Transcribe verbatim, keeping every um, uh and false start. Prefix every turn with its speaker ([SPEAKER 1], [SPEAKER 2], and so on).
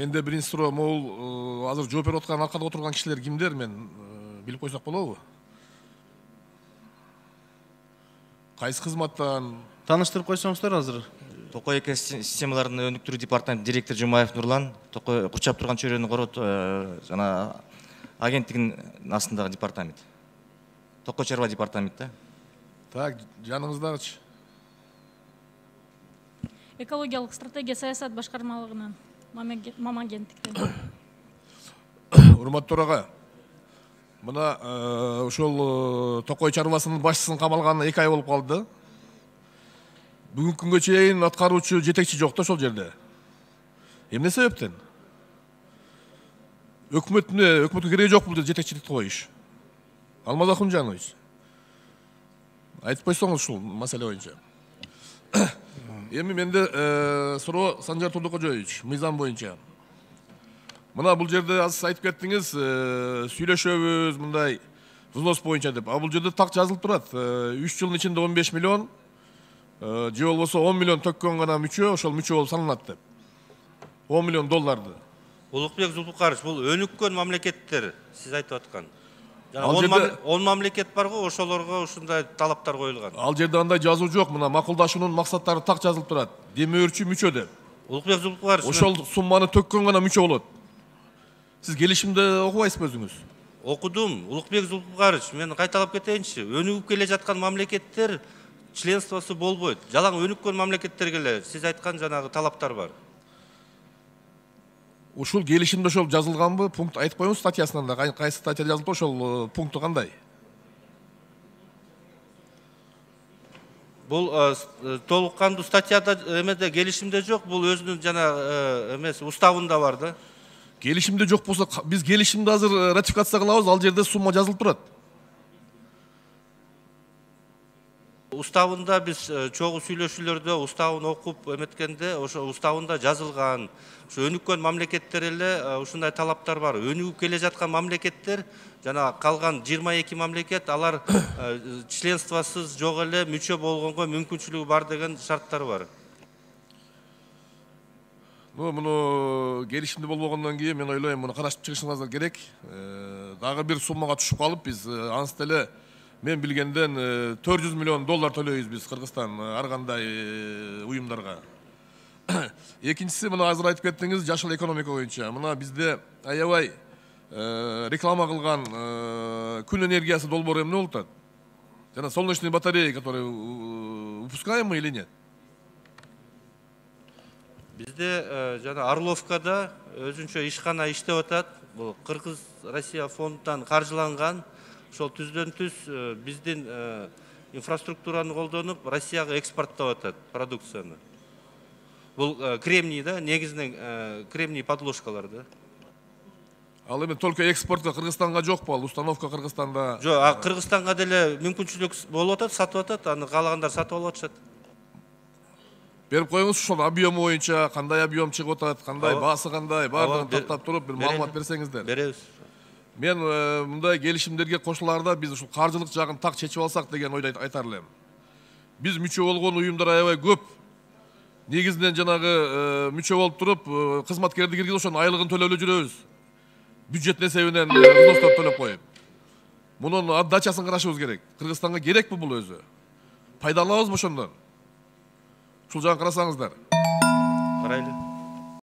[SPEAKER 1] менде биринчи суроо, могул азыр жооп берип аткан аркада отурган кишилер кимдер, мен билип койсок болобу? Кайсы кызматтан?
[SPEAKER 2] Таныштырып койсоңуздар азыр.
[SPEAKER 3] Токой эко системаларын өнүктүрүү департамент директор Жумаев Нурлан, Токой курчап турган чөйрөнү корот жана агенттигинин астындагы департамент. Токой чарба департамент да.
[SPEAKER 1] Так, жаныңыздагычы?
[SPEAKER 4] Экологиялык стратегия саясат башкармалыгынан мама агенттиктен.
[SPEAKER 1] Урматтуу ага, мына ошол Токой чарбасынын башчысынын камалганына эки ай болуп калды. Бүгүнкү күнгө чейин аткаруучу жетекчи жок да ошол жерде. Эмне себептен? Өкмөтүнө, өкмөткө кереги жок бул жетекчиликти коюш. Алмаз Акунжанович, айтып койсоңуз ушул маселе боюнча. Эми менде суроо Санжар Турдукожоевич, мыйзам боюнча. Мына бул жерде азыр айтып кеттиңиз, сүйлөшөбүз мындай взнос боюнча деп. А бул жерде так жазылып турат. үч жылдын ичинде он беш миллион, же болбосо он миллион төккөн гана мүчө, ошол мүчө болуп саналат деп. он миллион долларды.
[SPEAKER 5] Улукбек Зулпукарович, бул өнүккөн мамлекеттер, сиз айтып аткан. он мамлекет бар го, ошолорго ушундай талаптар коюлган.
[SPEAKER 1] Ал жерде андай жазуу жок, мына макулдашуунун максаттары так жазылып турат. Демөөрчү мүчө деп.
[SPEAKER 5] Улукбек Зулпукарович,
[SPEAKER 1] ошол сумманы төккөн гана мүчө болот. Сиз келишимде окубайсызбы өзүңүз?
[SPEAKER 5] Окудум. Улукбек Зулпукарович, мен кайталап кетейинчи. Өнүгүп келе жаткан мамлекеттер членствосы болбойт. Жалаң өнүккөн мамлекеттерге эле сиз айткан жанагы талаптар бар.
[SPEAKER 1] Ушул келишимде ошол жазылганбы? Пункт айтып коюңуз статьясынан да, кайсы статья жазылып ошол пункту кандай?
[SPEAKER 5] Бул толук кандуу статьяда эмеде келишимде жок, бул өзүнүн жана эмес уставында бар да.
[SPEAKER 1] Келишимде жок болсо, биз келишимди азыр ратификация кылабыз, ал жерде сумма жазылып турат.
[SPEAKER 5] Уставында биз чогуу сүйлөшүүлөрдө уставын окуп эметкенде ошо уставында жазылган. Ошо өнүккөн мамлекеттер эле ушундай талаптар бар. Өнүгүп келе жаткан мамлекеттер жана калган жыйырма эки мамлекет алар членствосуз жок эле мүчө болгонго мүмкүнчүлүгү бар деген шарттар бар.
[SPEAKER 1] Ну, муну келишимде болбогондон кийин мен ойлойм, муну карашып чыгышыңызга керек. Дагы бир суммага түшүп калып, биз ансы деле мен билгенден төрт жүз миллион доллар төлөйбүз биз Кыргызстан ар кандай уюмдарга. Экинчиси, мына азыр айтып кеттиңиз жашыл экономика боюнча. Мына бизде аябай реклама кылган күн энергиясы долбоору эмне болуп атат? Жана солнечные батареи, которые выпускаемы или нет?
[SPEAKER 5] Бизде жана Орловкада өзүнчө ишкана иштеп атат. Бул Кыргыз Россия фондунан каржыланган. Ошол түздөн түз биздин инфраструктураны колдонуп Россияга экспорттоп атат продукцияны. Бул кремний да, негизинен кремний подложкалар да.
[SPEAKER 1] Ал эми только экспортко Кыргызстанга жокпу, ал установка Кыргызстанда?
[SPEAKER 5] Жок, а Кыргызстанга деле мүмкүнчүлүк болуп атат, сатып атат, аны каалагандар сатып алып атышат.
[SPEAKER 1] Берип коюңуз, ошол объем боюнча кандай объем чыгып атат, кандай баасы кандай, баардыгын тактап туруп бир маалымат берсеңиздер.
[SPEAKER 5] Беребиз.
[SPEAKER 1] Мен мындай келишимдерге кошулаарда биз ушул каржылык жагын так чечип алсак деген ойду айтар элем. Биз мүчө болгон уюмдар аябай көп. Негизинен жанагы мүчө болуп туруп, кызматкерди киргизип ошонун айлыгын төлөп эле жүрөбүз. Бюджет несебинен взностор төлөп коюп. Мунун отдачасын карашыбыз керек. Кыргызстанга керекпи бул өзү? Пайда алабызбы ошондон? Ушул жагын карасаңыздар.
[SPEAKER 5] Карайлы.